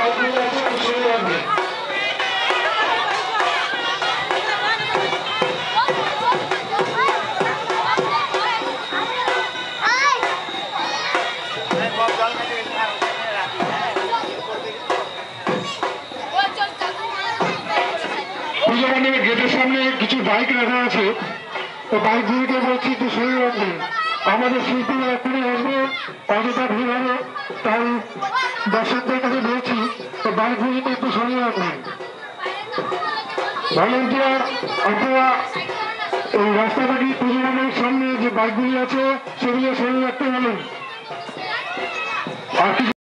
বাইকগুলি আছে একটু সরিয়ে রাখবেন। পূজা মণ্ডপের গেটের সামনে কিছু বাইক রাখা আছে, তো বাইকগুলিকে বলছি একটু সরিয়ে রাখবেন। আমাদের শিল্পীরা এখানে আসবে, অযথা ভিড় হবে, তাই দর্শকদের কাছে বলছি তো বাইকগুলিকে একটু সরিয়ে রাখবেন। ভলেন্টিয়ার অথবা এই রাস্তাঘাটি পূজা মণ্ডপের সামনে যে বাইকগুলি আছে সেগুলো সরিয়ে রাখতে বলুন। আর